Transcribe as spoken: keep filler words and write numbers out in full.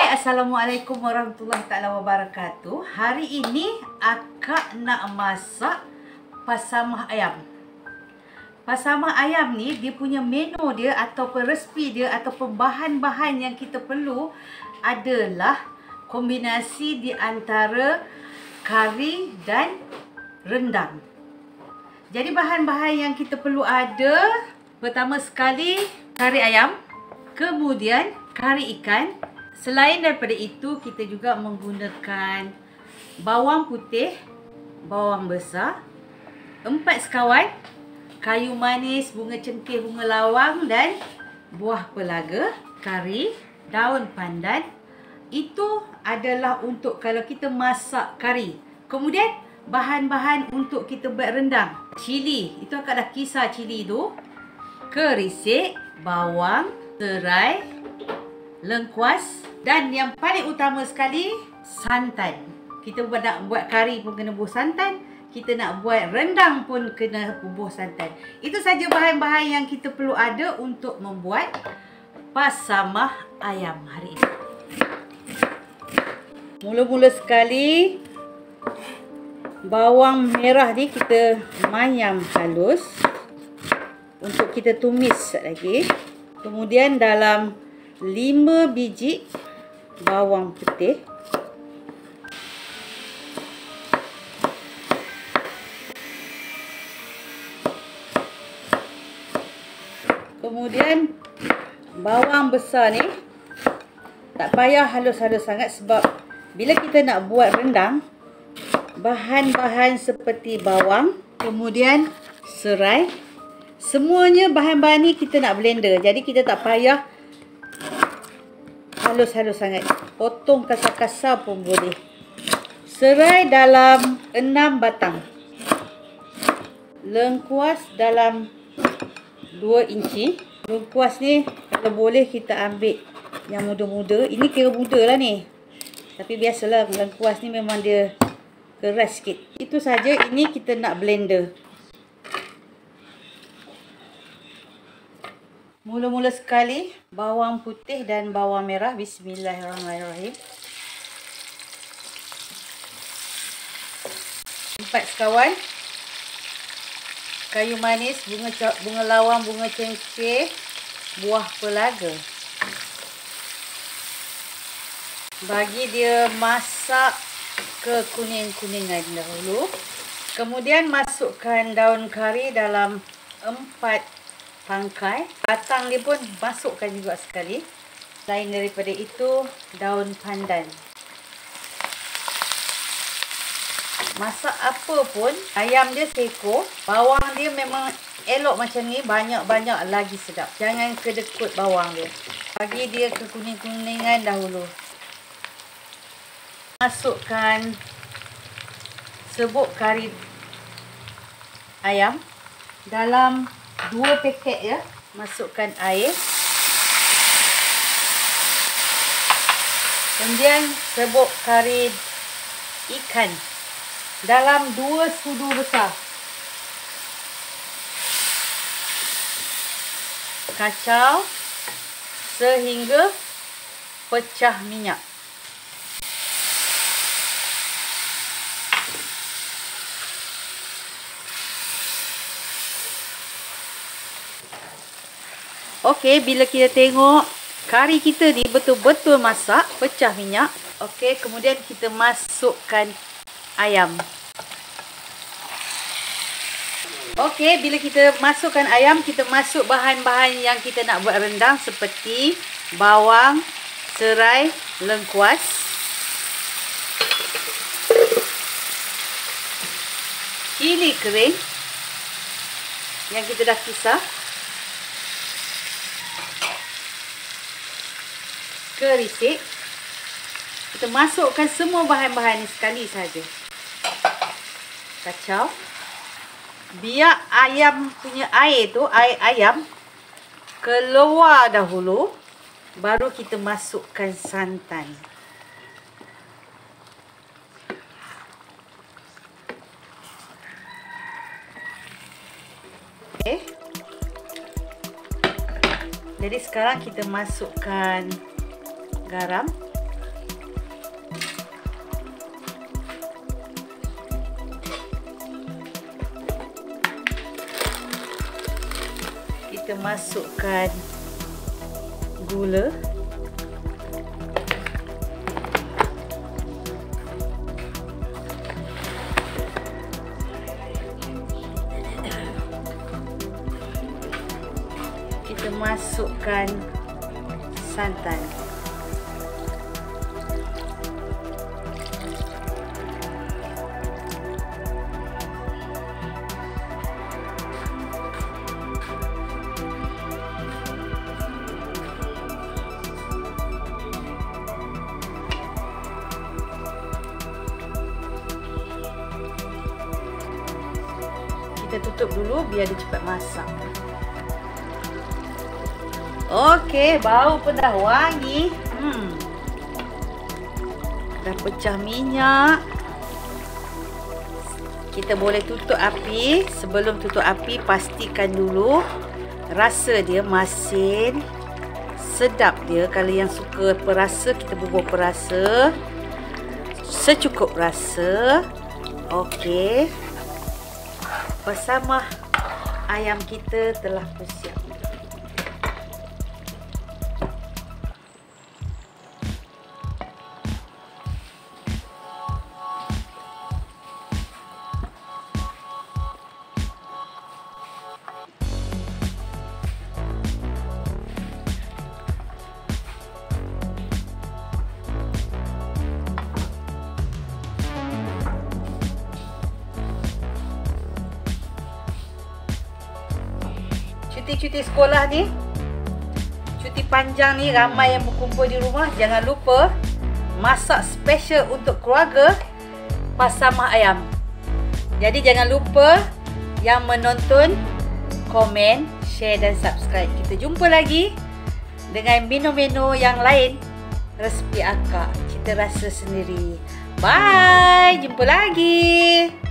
Hai, Assalamualaikum warahmatullahi taala wabarakatuh. Hari ini akak nak masak pasamah ayam. Pasamah ayam ni dia punya menu dia ataupun resipi dia ataupun bahan-bahan yang kita perlu adalah kombinasi di antara kari dan rendang. Jadi bahan-bahan yang kita perlu ada, pertama sekali kari ayam, kemudian kari ikan. Selain daripada itu, kita juga menggunakan bawang putih, bawang besar, empat sekawan, kayu manis, bunga cengkeh, bunga lawang dan buah pelaga, kari, daun pandan. Itu adalah untuk kalau kita masak kari. Kemudian bahan-bahan untuk kita buat rendang. Cili, itu akak dah kisar cili tu. Kerisik, bawang, serai, lengkuas. Dan yang paling utama sekali, santan. Kita buat, nak buat kari pun kena bubuh santan. Kita nak buat rendang pun kena bubuh santan. Itu saja bahan-bahan yang kita perlu ada untuk membuat pasamah ayam hari ini. Mula-mula sekali, bawang merah ni kita mayam halus untuk kita tumis lagi. Kemudian dalam lima biji bawang putih, kemudian bawang besar ni tak payah halus-halus sangat sebab bila kita nak buat rendang, bahan-bahan seperti bawang, kemudian serai, semuanya bahan-bahan ni kita nak blender. Jadi kita tak payah halus-halus sangat. Potong kasar-kasar pun boleh. Serai dalam enam batang. Lengkuas dalam dua inci. Lengkuas ni kalau boleh kita ambil yang muda-muda. Ini kira muda lah ni. Tapi biasalah lengkuas ni memang dia keras sikit. Itu saja, ini kita nak blender. Mula-mula sekali, bawang putih dan bawang merah. Bismillahirrahmanirrahim. Empat sekawan. Kayu manis, bunga bunga lawang, bunga cengkeh, buah pelaga. Bagi dia masak ke kuning-kuningan dahulu. Kemudian masukkan daun kari dalam empat tangkai. Batang dia pun masukkan juga sekali. Selain daripada itu, daun pandan. Masak apa pun, ayam dia seekor, bawang dia memang elok macam ni, banyak-banyak lagi sedap. Jangan kedekut bawang dia. Bagi dia ke kuning-kuningan dahulu. Masukkan serbuk kari ayam dalam dua paket ya. Masukkan air. Kemudian serbuk kari ikan dalam dua sudu besar. Kacau sehingga pecah minyak. Okey, bila kita tengok kari kita ni betul-betul masak, pecah minyak. Okey, kemudian kita masukkan ayam. Okey, bila kita masukkan ayam, kita masuk bahan-bahan yang kita nak buat rendang seperti bawang, serai, lengkuas. Cili kering yang kita dah kisar. Kerisik. Kita masukkan semua bahan-bahan ni sekali saja. Kacau. Biar ayam punya air tu, air ayam keluar dahulu, baru kita masukkan santan. Okey. Jadi sekarang kita masukkan garam. kita masukkan gula. Kita masukkan santan. Kita tutup dulu biar dia cepat masak. Okey, bau pun dah wangi. Hmm. Dah pecah minyak. Kita boleh tutup api. Sebelum tutup api, pastikan dulu rasa dia masin. Sedap dia. Kalau yang suka perasa, kita bubuh perasa. Secukup rasa. Okey. Pasamah ayam kita telah bersiap. Cuti-cuti sekolah ni, cuti panjang ni, ramai yang berkumpul di rumah. Jangan lupa masak special untuk keluarga pasamah ayam. Jadi jangan lupa yang menonton, komen, share dan subscribe. Kita jumpa lagi dengan menu-menu yang lain. Resipi akak, cita rasa sendiri. Bye, jumpa lagi.